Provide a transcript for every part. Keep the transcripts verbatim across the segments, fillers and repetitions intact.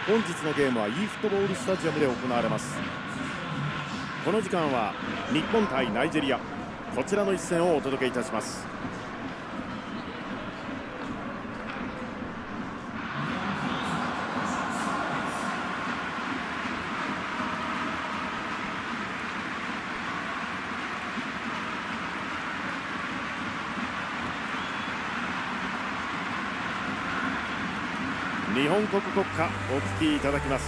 本日のゲームは e フットボールスタジアムで行われます。この時間は日本対ナイジェリア、こちらの一戦をお届けいたします。日本国国歌お聴きいただきます。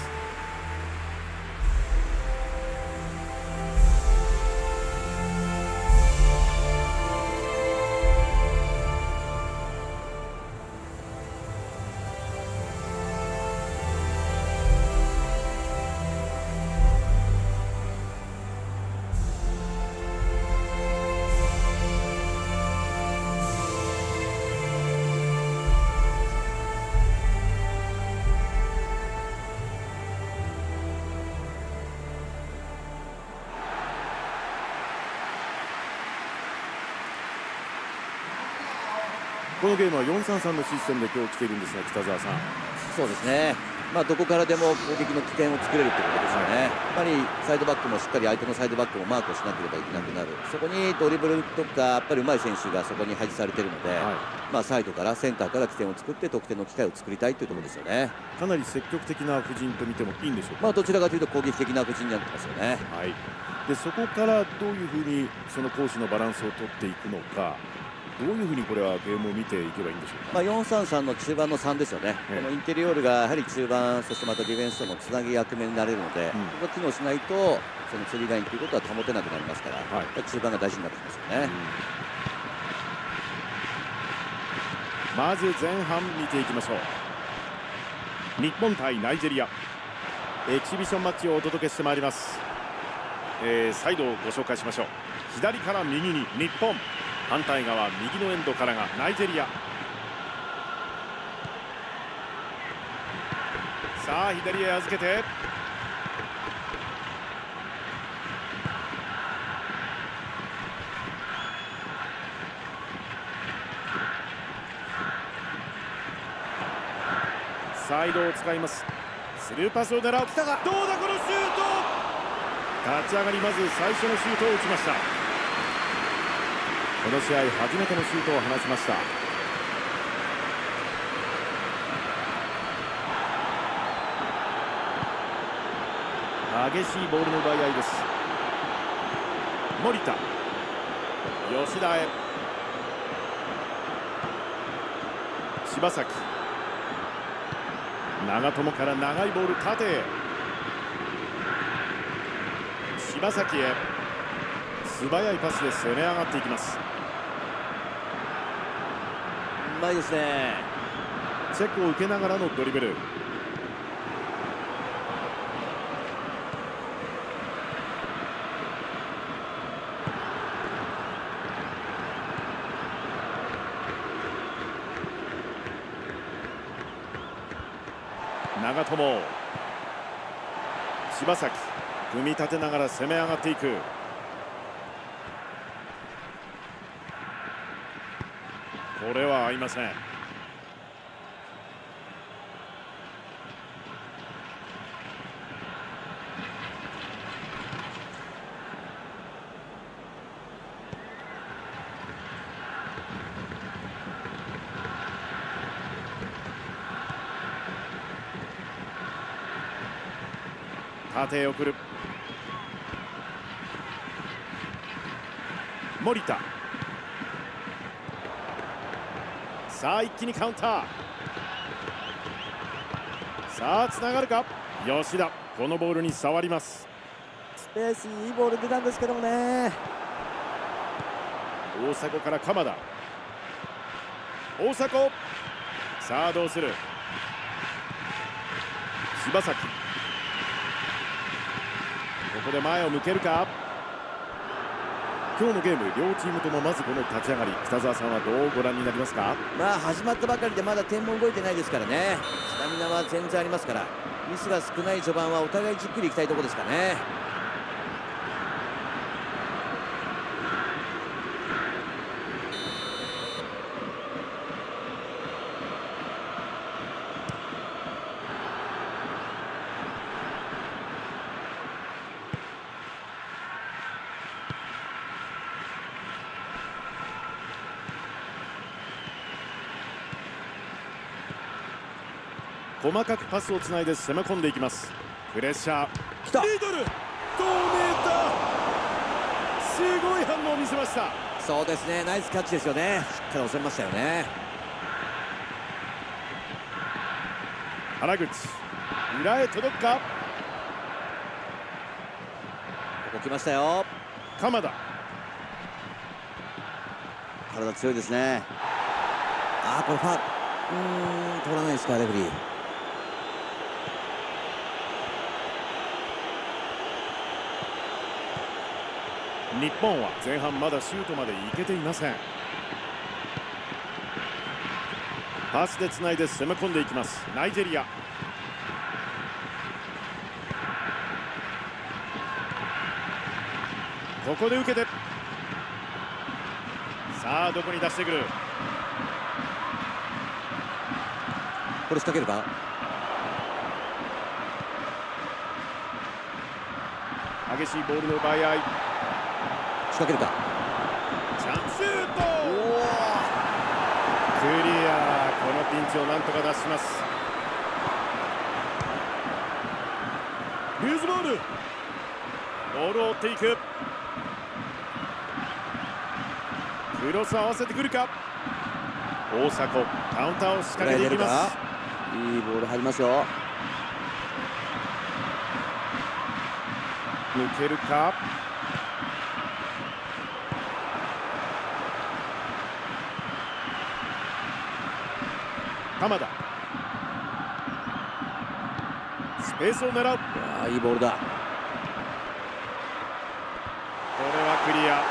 このゲームはよんさんさんのシステムで今日来ているんですが、北澤さん。 そうですね、まあ、どこからでも攻撃の起点を作れるということですよね。やっぱりサイドバックもしっかり相手のサイドバックもマークをしなければいけなくなる、そこにドリブルとかやっぱり上手い選手がそこに配置されているので、はい、まあサイドからセンターから起点を作って得点の機会を作りたいというところですよね。 かなり積極的な布陣と見てもいいんでしょうか。 まあどちらかというと攻撃的な布陣になってますよね。 はい、でそこからどういうふうにその攻守のバランスを取っていくのか、どういうふうにこれはゲームを見ていけばいいんでしょうか。 まあよんさんさんの中盤のさんですよね、ええ、このインテリオールがやはり中盤、そしてまたディフェンスとのつなぎ役目になれるので、うん、ここが機能しないと、そのツリーラインということは保てなくなりますから、はい、中盤が大事になってきますよね。 うん、まず前半見ていきましょう。日本対ナイジェリア、エキシビションマッチをお届けしてまいります。えー、サイドをご紹介しましょう。左から右に日本、反対側右のエンドからがナイジェリア。さあ左へ預けて、サイドを使います。スルーパスを狙う。来たがどうだこのシュート。立ち上がりまず最初のシュートを打ちました。この試合初めてのシュートを放ちました。激しいボールの奪い合いです。森田、吉田へ、柴崎、長友から長いボール縦へ、柴崎へ、素早いパスで攻め上がっていきます。 うまいですね。 チェックを受けながらのドリブル。長友、柴崎、組み立てながら攻め上がっていく。これは合いません。縦へ送る。森田、さあ一気にカウンター。さあつながるか。吉田、このボールに触ります。 スペースいいボール出たんですけどもね。 大迫から鎌田、大迫、さあどうする。柴崎、ここで前を向けるか。今日のゲーム両チームともまずこの立ち上がり、北澤さんはどうご覧になりますか。 まあ始まったばかりでまだ点も動いてないですからね。スタミナは全然ありますから、ミスが少ない序盤はお互いじっくりいきたいところですかね。 細かくパスをつないで攻め込んでいきます。プレッシャー来た。 ミドル、どう見えた。すごい反応を見せました。 そうですね、ナイスキャッチですよね。しっかり収めましたよね。 原口、裏へ届くか。 ここ来ましたよ。 鎌田、 体強いですね。ああ、これファウル、うーん、取らないですか、レフェリー。 日本は前半まだシュートまで行けていません。パスでつないで攻め込んでいきますナイジェリア。ここで受けて、さあどこに出してくる。 これ仕掛けるか。 激しいボールの奪い合い。 仕掛けるか。 チャンスシュート。クリア。このピンチをなんとか脱します。ルーズボール。ボールを追っていく。クロス合わせてくるか。大迫カウンターを仕掛けていきます。 いいボール入りますよ。 抜けるか。鎌田、スペースを狙う。 いやー、いいボールだ。 これはクリア。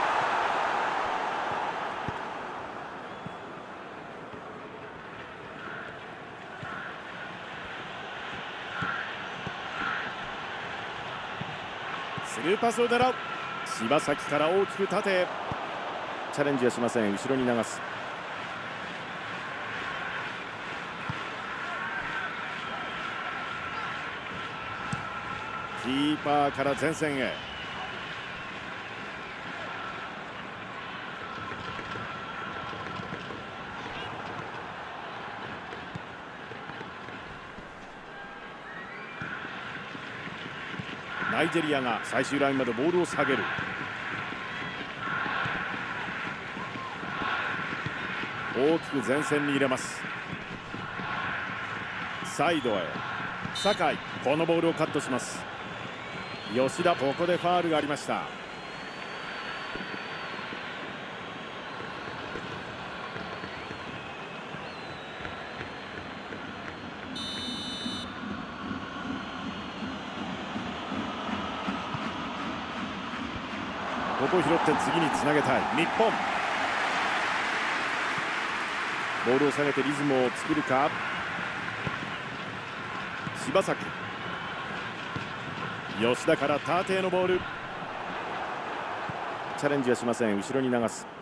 スルーパスを狙う。柴崎から大きく縦へ。チャレンジはしません。後ろに流す。キーパーから前線へ。ナイジェリアが最終ラインまでボールを下げる。大きく前線に入れます。サイドへ酒井、このボールをカットします。吉田、ここでファウルがありました。ここを拾って次につなげたい日本。ボールを下げてリズムを作るか。柴崎、吉田から縦へのボール。チャレンジはしません。後ろに流す。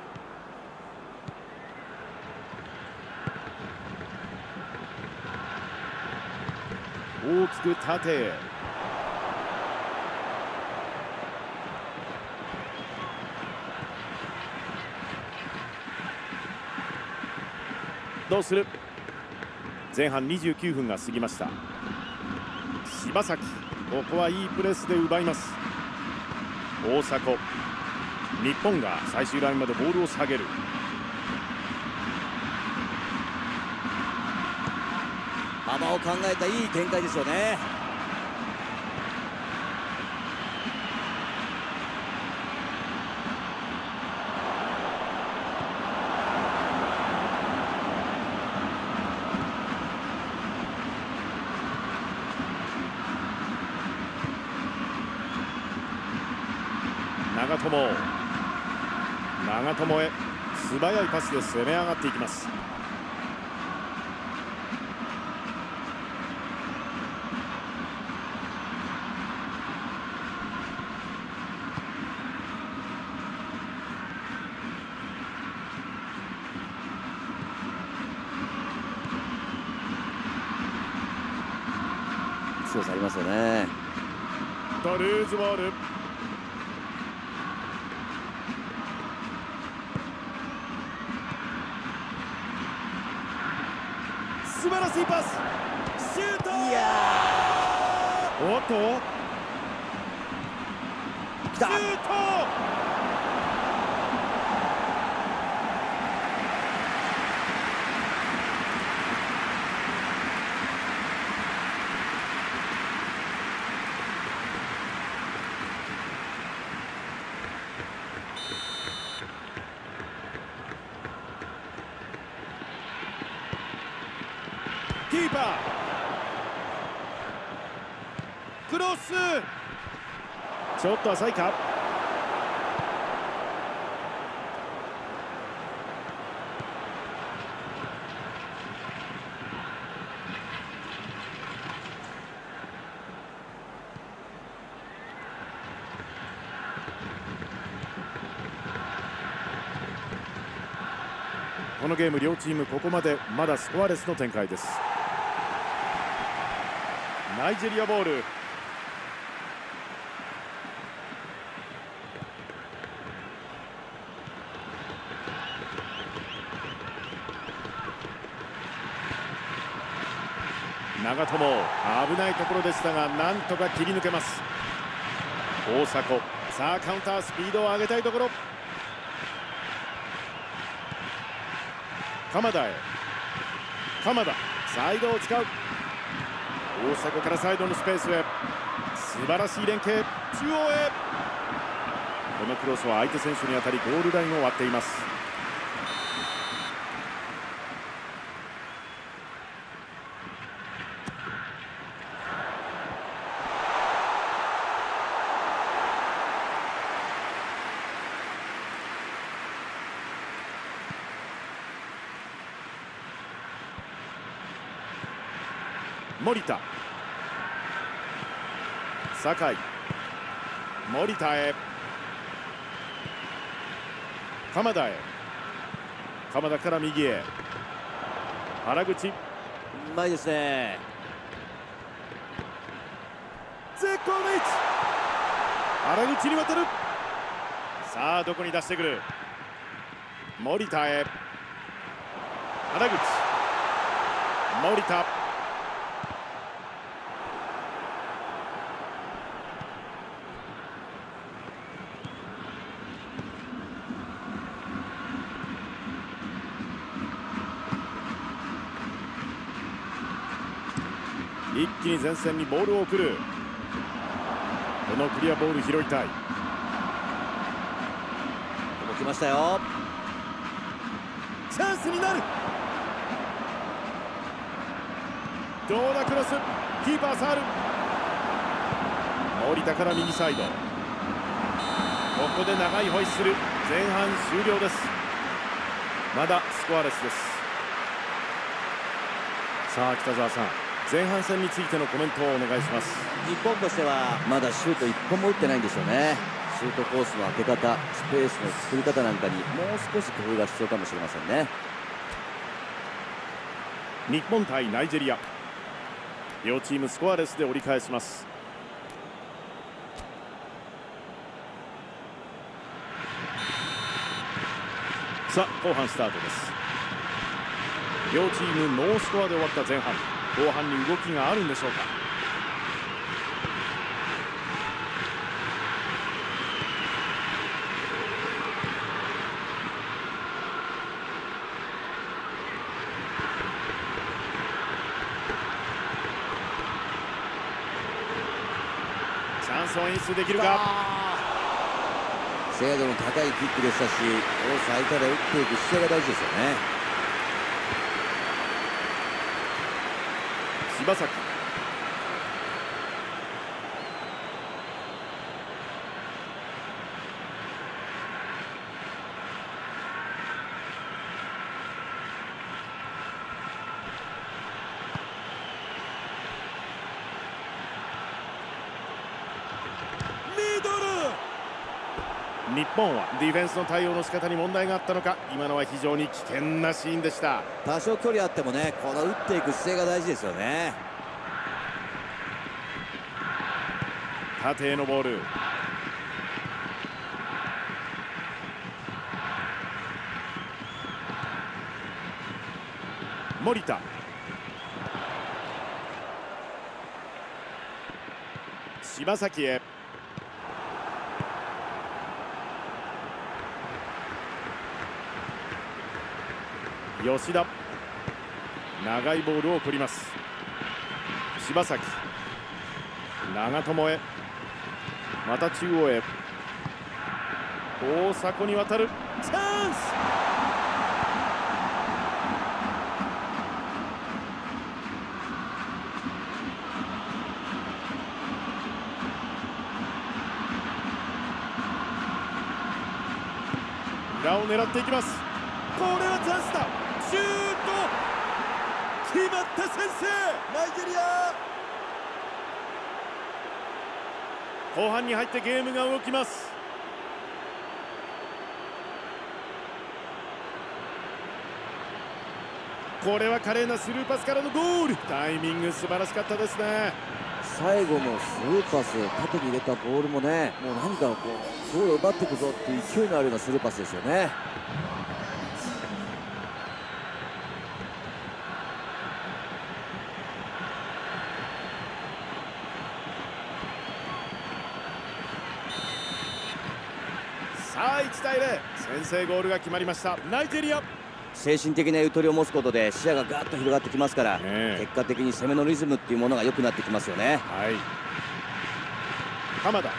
大きく縦へ。どうする。前半にじゅうきゅうふんが過ぎました。柴崎、ここはいいプレスで奪います。大迫、日本が最終ラインまでボールを下げる。 幅を考えたいい展開ですよね。 長友、長友へ素早いパスで攻め上がっていきます。 強さありますよね。 とルーズボール。素晴らしいパス。 シュート。 いやおっとー来た。 シュート。キーパークロス、ちょっと浅いか。このゲーム両チームここまでまだスコアレスの展開です。ナイジェリアボール。長友、危ないところでしたがなんとか切り抜けます。大迫、さあカウンタースピードを上げたいところ。鎌田へ、鎌田サイドを使う。大迫からサイドのスペースへ、素晴らしい連携。中央へ、このクロスは相手選手に当たりゴールラインを割っています。森田、酒井、森田へ、鎌田へ、鎌田から右へ、原口、 うまいですね。 ゼコビッチ、原口に渡る。さあどこに出してくる。森田へ、原口、森田、一気に前線にボールを送る。このクリアボール拾いたい。 ここ来ましたよ。 チャンスになる。どうだクロス、キーパー触る。森田から右サイド。ここで長いホイッスル。前半終了です。まだスコアレスです。さあ北澤さん、前半戦についてのコメントをお願いします。 日本としてはまだシュートいっぽんも打ってないんでしょうね。シュートコースの当て方、スペースの作り方なんかにもう少し工夫が必要かもしれませんね。 日本対ナイジェリア、両チームスコアレスで折り返します。さあ後半スタートです。両チームノースコアで終わった前半、後半に動きがあるんでしょうか。チャンスを演出できるか。 精度の高いキックでしたし、コース空いたら打っていく姿勢が大事ですよね。 柴崎、ミドル。日本はディフェンスの対応の仕方に問題があったのか、今のは非常に危険なシーンでした。 多少距離あってもね、この打っていく姿勢が大事ですよね。 縦へのボール。森田、 柴崎へ。吉田、長いボールを送ります。柴崎、長友へ、また中央へ、大迫に渡るチャンス。裏を狙っていきます。これはチャンスだ。シュート決まった。先制ナイジェリア。後半に入ってゲームが動きます。これは華麗なスルーパスからのゴール。タイミング素晴らしかったですね。 最後のスルーパス、縦に入れたボールもね、もう何かこうゴールを奪っていくぞっていう勢いのあるようなスルーパスですよね。 さあいちたいゼロ、先制ゴールが決まりました。ナイジェリア。 精神的なゆとりを持つことで視野がガーッと広がってきますから、ね、結果的に攻めのリズムっていうものが良くなってきますよね。 はい、鎌田、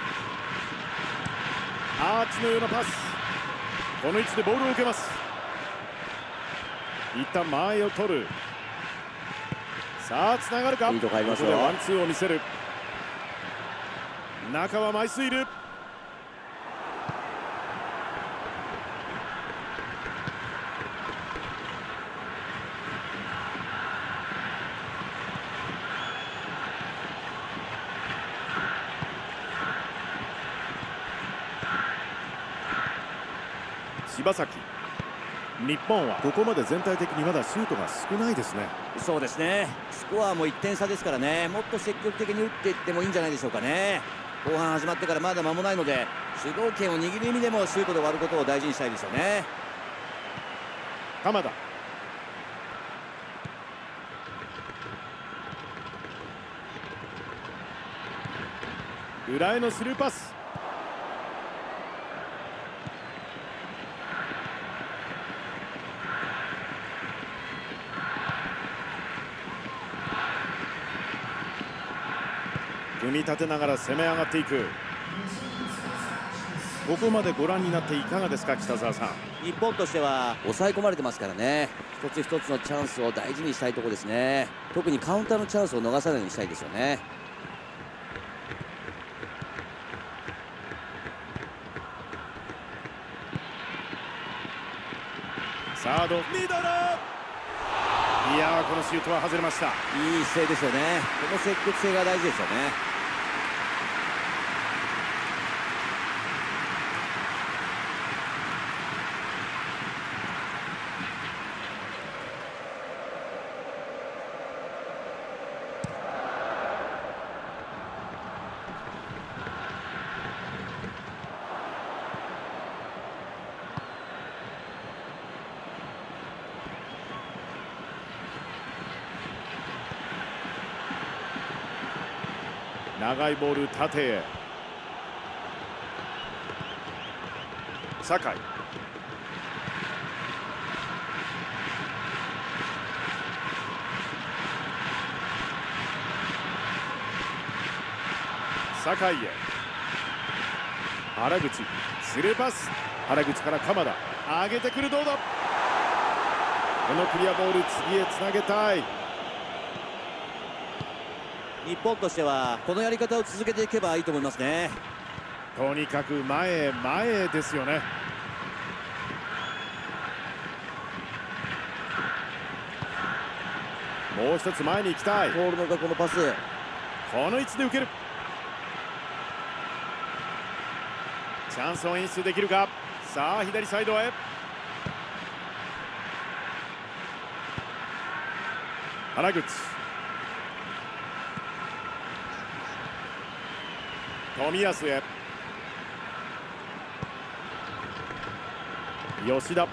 アーチのようなパス。この位置でボールを受けます。一旦間合いを取る。さあつながるか。 いいとこ入りますよ。 ここでワンツーを見せる。中は枚数いる。柴崎、日本はここまで全体的にまだシュートが少ないですね。 そうですね、スコアもいってん差ですからね、もっと積極的に打っていってもいいんじゃないでしょうかね。後半始まってからまだ間もないので、主導権を握る意味でもシュートで終わることを大事にしたいですよね。 鎌田、裏へのスルーパス。組み立てながら攻め上がっていく。ここまでご覧になっていかがですか、北澤さん。 日本としては抑え込まれてますからね、一つ一つのチャンスを大事にしたいところですね。特にカウンターのチャンスを逃さないようにしたいですよね。 サードミドル。いやー、このシュートは外れました。 いい姿勢ですよね。この積極性が大事ですよね。 長いボール縦へ。酒井、酒井へ。原口、スルーパス。原口から鎌田、上げてくる。どうだ。このクリアボール、次へつなげたい。 日本としてはこのやり方を続けていけばいいと思いますね。 とにかく前へ前へですよね。もう一つ前に行きたい。 ボールのこのパス、 この位置で受ける。チャンスを演出できるか。さあ左サイドへ。原口、冨安へ。吉田、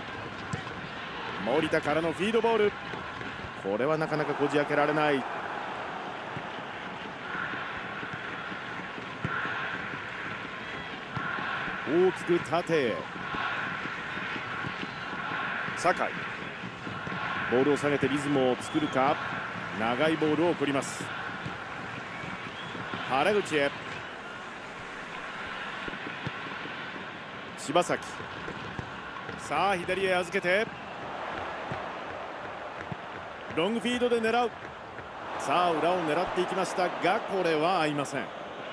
森田からのフィードボール。これはなかなかこじ開けられない。 大きく縦へ。酒井、ボールを下げてリズムを作るか。長いボールを送ります。原口へ。柴崎、さあ左へ預けてロングフィードで狙う。さあ裏を狙っていきましたが、これは合いません。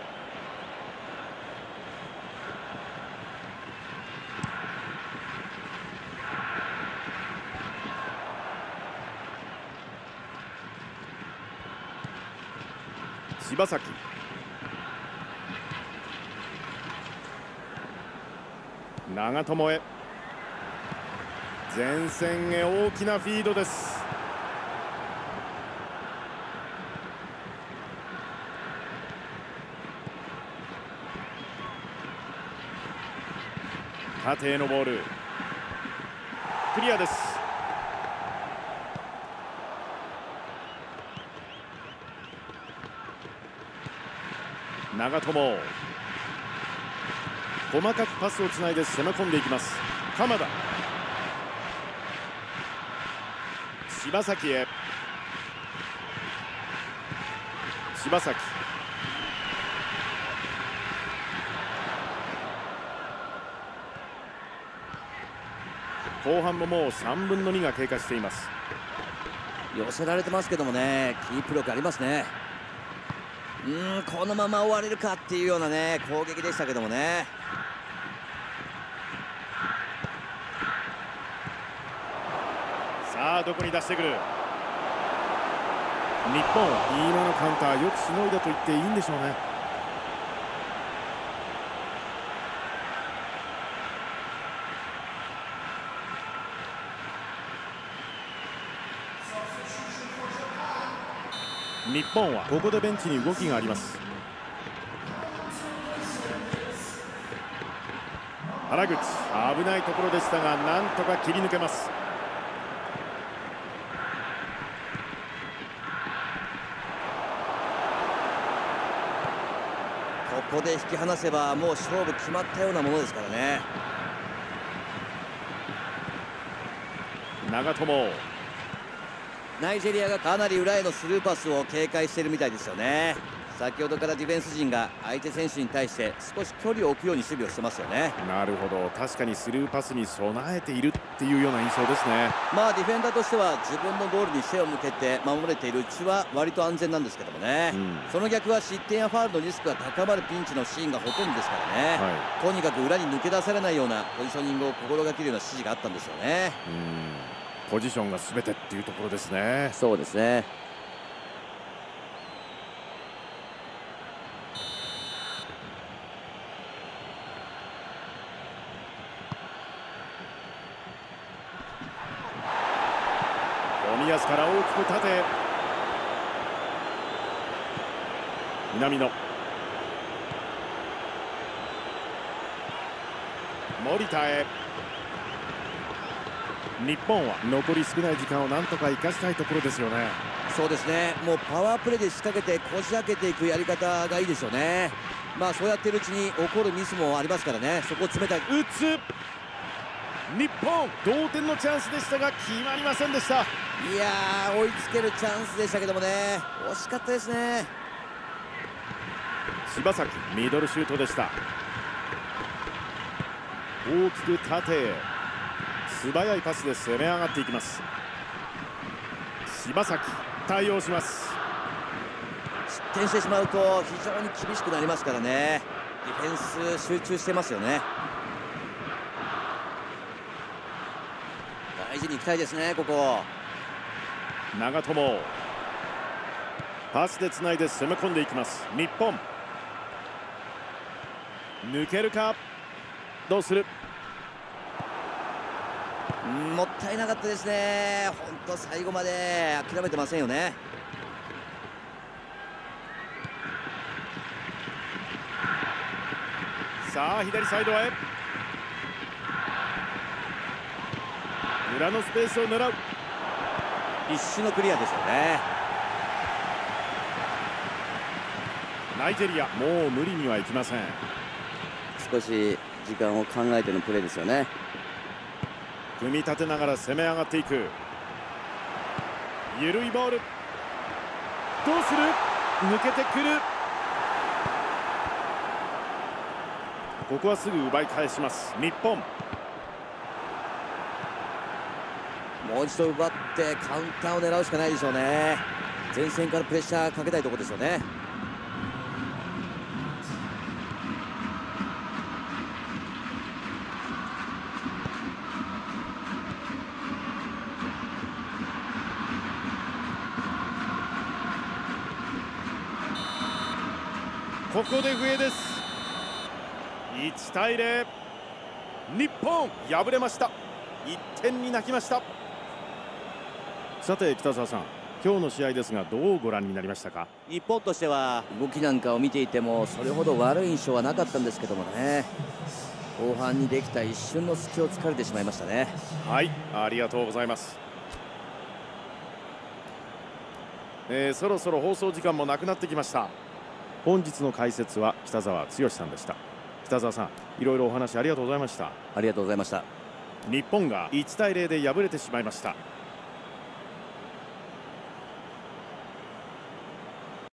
柴崎、長友へ。前線へ大きなフィードです。縦へのボール、クリアです。長友、細かくパスをつないで攻め込んでいきます。鎌田、柴崎へ。柴崎、後半ももうさんぶんのにが経過しています。 寄せられてますけどもね、キープ力ありますね。うーん、このまま終われるかっていうようなね攻撃でしたけどもね。 さあどこに出してくる。日本、今のカウンターよくしのいだと言っていいんでしょうね。日本はここでベンチに動きがあります。原口、危ないところでしたがなんとか切り抜けます。 ここで引き離せばもう勝負決まったようなものですからね。 長友、 ナイジェリアがかなり裏へのスルーパスを警戒しているみたいですよね。先ほどからディフェンス陣が相手選手に対して少し距離を置くように守備をしてますよね。 なるほど、確かにスルーパスに備えているっていうような印象ですね。 まあディフェンダーとしては自分のゴールに背を向けて守れているうちは割と安全なんですけどもね、うん、その逆は失点やファウルのリスクが高まるピンチのシーンがほとんどですからね、はい、とにかく裏に抜け出されないようなポジショニングを心がけるような指示があったんですよね。 うん、ポジションが全てっていうところですね。 そうですね。 冨安から大きく縦へ。南野、森田へ。日本は残り少ない時間をなんとか生かしたいところですよね。 そうですね、もうパワープレーで仕掛けてこじ開けていくやり方がいいですよね。まあそうやっているうちに起こるミスもありますからね、そこを詰めたい。 打つ。日本同点のチャンスでしたが決まりませんでした。 いやー、追いつけるチャンスでしたけどもね、惜しかったですね。 柴崎、ミドルシュートでした。大きく縦へ。素早いパスで攻め上がっていきます。柴崎、対応します。 失点してしまうと非常に厳しくなりますからね。ディフェンス集中してますよね。大事にいきたいですね、ここ。 長友、パスでつないで攻め込んでいきます。日本、抜けるか。どうする。 もったいなかったですね。本当最後まで諦めてませんよね。 さあ左サイドへ。裏のスペースを狙う。 一瞬のクリアですよね。 ナイジェリア、もう無理にはいきません。 少し時間を考えてのプレーですよね。 組み立てながら攻め上がっていく。緩いボール、どうする、抜けてくる。ここはすぐ奪い返します日本。 もう一度奪ってカウンターを狙うしかないでしょうね。前線からプレッシャーかけたいところですよね。 ここで笛です。いちたいゼロ、日本敗れました。いってんに泣きました。さて北澤さん、今日の試合ですがどうご覧になりましたか？ 日本としては動きなんかを見ていてもそれほど悪い印象はなかったんですけどもね、後半にできた一瞬の隙を突かれてしまいましたね。 はい、ありがとうございます。えー、そろそろ放送時間もなくなってきました。本日の解説は北澤剛さんでした。北澤さん、いろいろお話ありがとうございました。 ありがとうございました。 日本がいちたいゼロで敗れてしまいました。